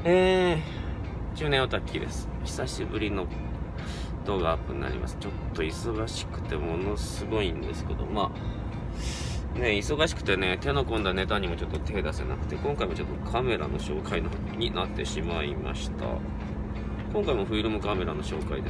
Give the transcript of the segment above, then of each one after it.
中年オタッキーです。久しぶりの動画アップになります。ちょっと忙しくてものすごいんですけど、まあ、ね、忙しくてね、手の込んだネタにもちょっと手出せなくて、今回もちょっとカメラの紹介になってしまいました。今回もフィルムカメラの紹介です。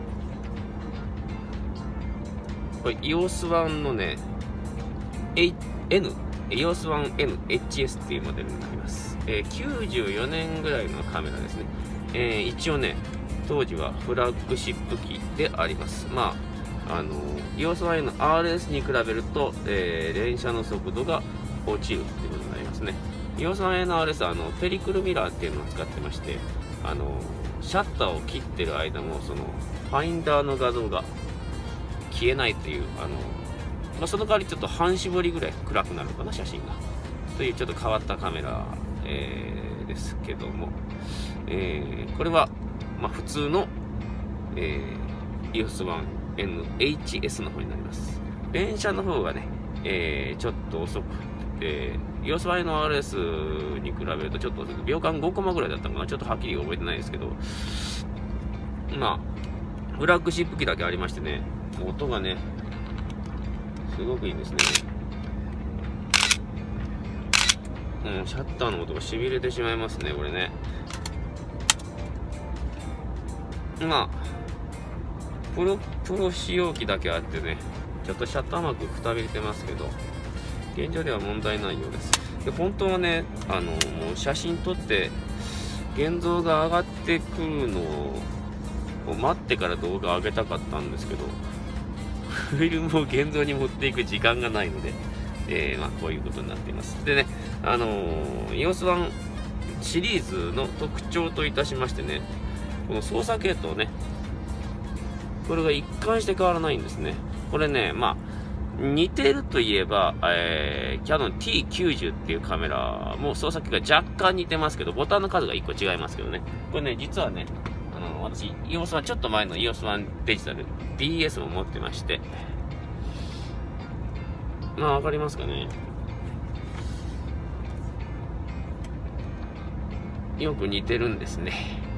これ、EOS1 のね、EOS1NHS っていうモデルになります。94年ぐらいのカメラですね。一応ね、当時はフラッグシップ機であります。まあ、EOS1NRS に比べると、連写の速度が落ちるっていうことになりますね。EOS1NRS はペリクルミラーっていうのを使ってまして、シャッターを切ってる間も、その、ファインダーの画像が消えないという、その代わりちょっと半絞りぐらい暗くなるのかな、写真が。というちょっと変わったカメラ、ですけども、これは、まあ、普通の、EOS1NHS の方になります。連写の方がね、ちょっと遅くて、EOS1NRS に比べるとちょっと秒間5コマぐらいだったのかな、ちょっとはっきり覚えてないですけど、まあ、フラッグシップ機だけありましてね、音がね、すごくいいですね。シャッターの音が痺れてしまいますね、これね。まあ、プロ使用機だけあってね、ちょっとシャッター幕くたびれてますけど、現状では問題ないようです。で、本当はね、もう写真撮って、現像が上がってくるのを待ってから動画上げたかったんですけど、フィルムを現像に持っていく時間がないので、まあ、こういうことになっています。でね、EOS1 シリーズの特徴といたしましてね、この操作系統ね、これが一貫して変わらないんですね。これね、まあ、似てるといえば、キャノン T90 っていうカメラも操作機が若干似てますけど、ボタンの数が1個違いますけどね。これね、実はね、私、EOS1、ちょっと前の EOS1 デジタル DS を持ってまして、まあ、わかりますかね。よく似てるんですね。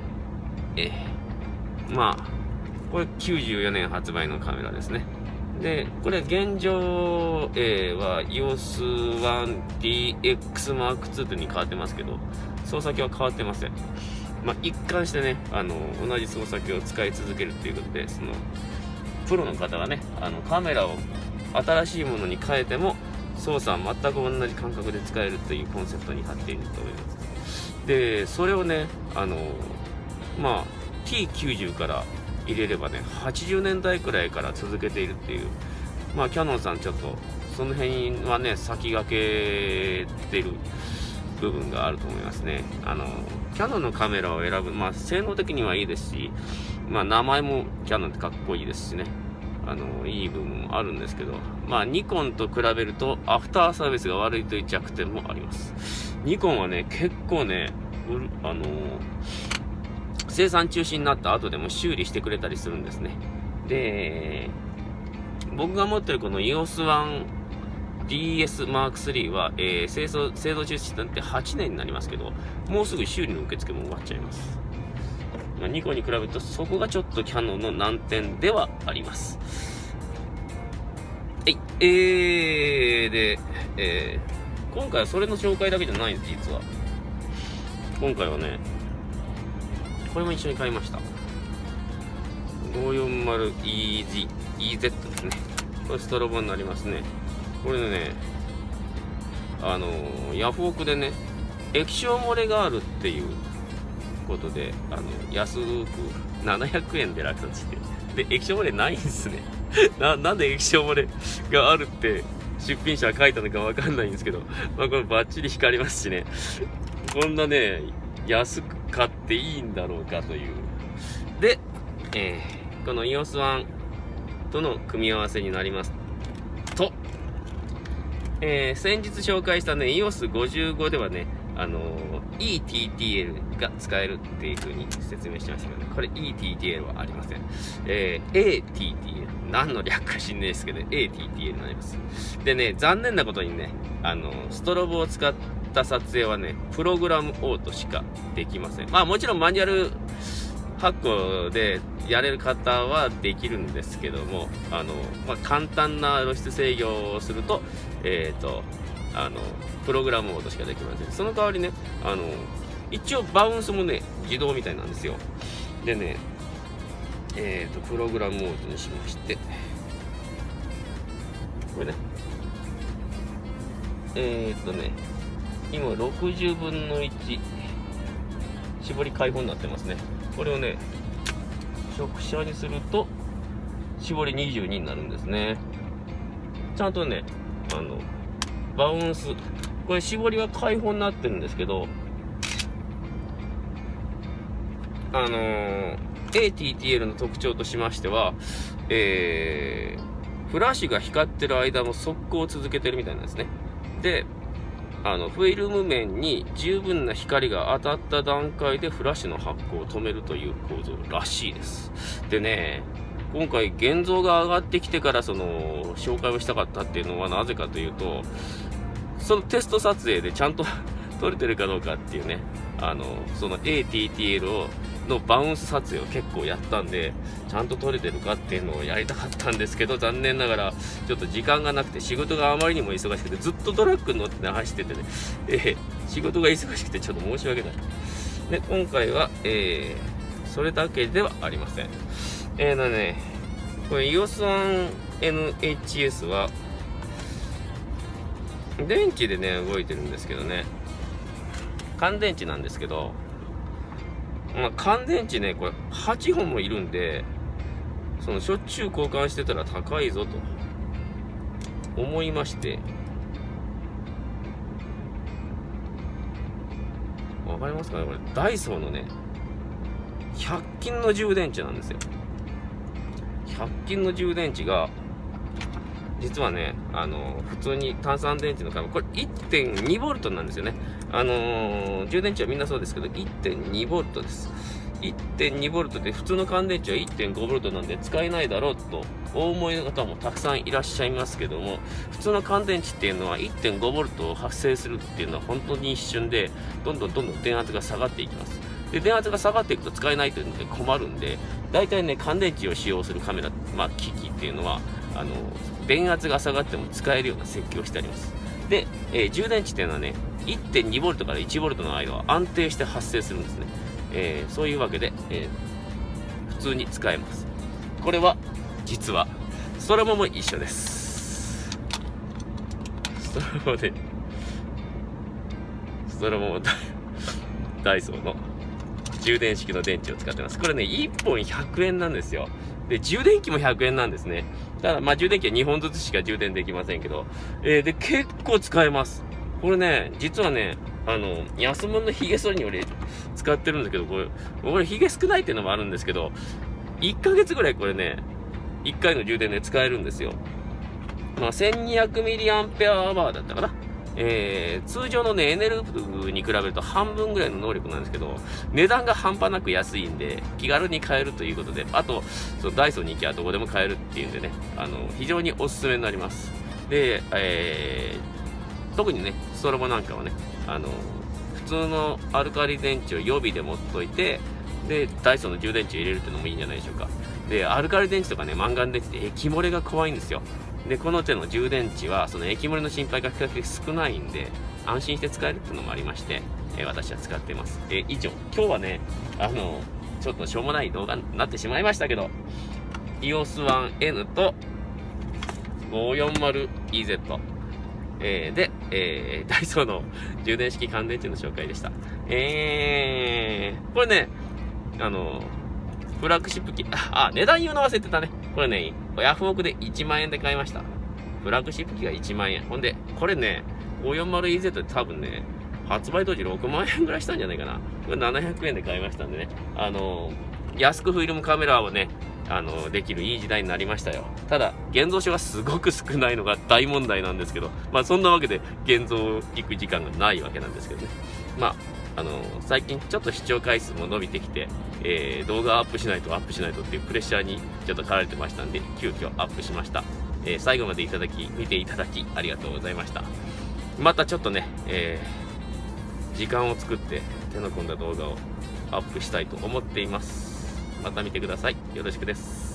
まあ、これ94年発売のカメラですね。で、これ現状、は EOS1DX Mark II というに変わってますけど、操作機は変わってません。まあ、一貫してね、同じ操作機を使い続けるということで、プロの方がね、カメラを新しいものに変えても、操作は全く同じ感覚で使えるというコンセプトになっていると思います。で、それをね、まあ、T90 から入れればね、80年代くらいから続けているっていう、まあ、キヤノンさんちょっと、その辺はね、先駆けてる部分があると思いますね。キヤノンのカメラを選ぶ、まあ、性能的にはいいですし、まあ、名前もキヤノンってかっこいいですしね。いい部分もあるんですけど、まあ、ニコンと比べると、アフターサービスが悪いという弱点もあります。ニコンはね、結構ね、生産中止になった後でも修理してくれたりするんですね。で、僕が持ってるこの EOS1DS Mark III は、製造中止になって8年になりますけど、もうすぐ修理の受付も終わっちゃいます。まあ、ニコンに比べるとそこがちょっとキヤノンの難点ではあります。はい。で、今回はそれの紹介だけじゃないんです、実は。今回はね、これも一緒に買いました。540EZ ですね。これストロボになりますね。これね、ヤフオクでね、液晶漏れがあるっていうことで、安く700円で落札して、で、液晶漏れないんですね。なんで液晶漏れがあるって出品者は書いたのかわかんないんですけど、まあ、これバッチリ光りますしね、こんなね、安く買っていいんだろうかという。で、この EOS1 との組み合わせになりますと、先日紹介したね、EOS55 ではね、eTTL が使えるっていう風に説明してましたけどね、これ eTTL はありません。ATTL。何の略か知んないですけど、ATTL になります。でね、残念なことにね、ストロボを使っった撮影はね、プログラムオートしかできません。まあもちろんマニュアル発行でやれる方はできるんですけども、簡単な露出制御をすると、プログラムモードしかできません。その代わりね、一応バウンスもね、自動みたいなんですよ。でね、プログラムモードにしまして、これね、今60分の1、絞り開放になってますね。これをね、直射にすると、絞り22になるんですね。ちゃんとね、バウンス、これ絞りは開放になってるんですけど、ATTL の特徴としましては、フラッシュが光ってる間も速攻を続けてるみたいなんですね。で、フィルム面に十分な光が当たった段階でフラッシュの発光を止めるという構造らしいです。でね、今回現像が上がってきてから紹介をしたかったっていうのはなぜかというと、そのテスト撮影でちゃんと撮れてるかどうかっていうね、その ATTL のバウンス撮影を結構やったんで、ちゃんと撮れてるかっていうのをやりたかったんですけど、残念ながらちょっと時間がなくて、仕事があまりにも忙しくて、ずっとトラックに乗って、ね、走っててね、仕事が忙しくてちょっと申し訳ない。で、今回は、それだけではありません。これ EOS1NHS は電池でね動いてるんですけどね、乾電池なんですけど、乾電池ね、これ8本もいるんで、しょっちゅう交換してたら高いぞと思いまして、わかりますかね、これダイソーのね100均の充電池なんですよ。100均の充電池が実はね、普通に単三電池のこれ 1.2V なんですよね。充電池はみんなそうですけど 1.2V です。 1.2V で普通の乾電池は 1.5V なんで使えないだろうとお思いの方もたくさんいらっしゃいますけども、普通の乾電池っていうのは 1.5V を発生するっていうのは本当に一瞬でどんどん電圧が下がっていきます。で、電圧が下がっていくと使えないというので困るんで、大体ね、乾電池を使用するカメラ、機器っていうのは電圧が下がっても使えるような設計をしてあります。で、充電池っていうのはね、1.2V から 1V の間は安定して発生するんですね。そういうわけで、普通に使えます。これは実はストロボも一緒です。ストロボもダイソーの充電式の電池を使ってます。これね、1本100円なんですよ。で、充電器も100円なんですね。ただ、充電器は2本ずつしか充電できませんけど、で、結構使えます。これね、実はね、安物のヒゲ剃りに俺使ってるんだけど、これヒゲ少ないっていうのもあるんですけど、1ヶ月ぐらいこれね、1回の充電で使えるんですよ。1200mAh だったかな。通常のね、エネルーに比べると半分ぐらいの能力なんですけど、値段が半端なく安いんで、気軽に買えるということで、あと、ダイソーに行きゃどこでも買えるっていうんでね、非常におすすめになります。で、特にね、ストロボなんかはね、普通のアルカリ電池を予備で持っといて、で、ダイソーの充電池を入れるっていうのもいいんじゃないでしょうか。で、アルカリ電池とかね、マンガン電池って液漏れが怖いんですよ。で、この手の充電池は、その液漏れの心配が比較的少ないんで、安心して使えるっていうのもありまして、私は使っています。以上、今日はね、ちょっとしょうもない動画になってしまいましたけど、EOS1N と 540EZ、で、ダイソーの充電式乾電池の紹介でした。これね、フラッグシップ機、値段言うの忘れてたね。これね、ヤフオクで1万円で買いました。フラッグシップ機が1万円。ほんで、これね、540EZ って多分ね、発売当時6万円ぐらいしたんじゃないかな。これ700円で買いましたんでね。安くフィルムカメラをね、できるいい時代になりましたよ。ただ、現像所がすごく少ないのが大問題なんですけど、そんなわけで現像行く時間がないわけなんですけどね。最近ちょっと視聴回数も伸びてきて、動画アップしないとっていうプレッシャーにちょっと駆られてましたんで、急遽アップしました。最後まで見ていただきありがとうございました。またちょっとね、 時間を作って手の込んだ動画をアップしたいと思っています。また見てください。よろしくです。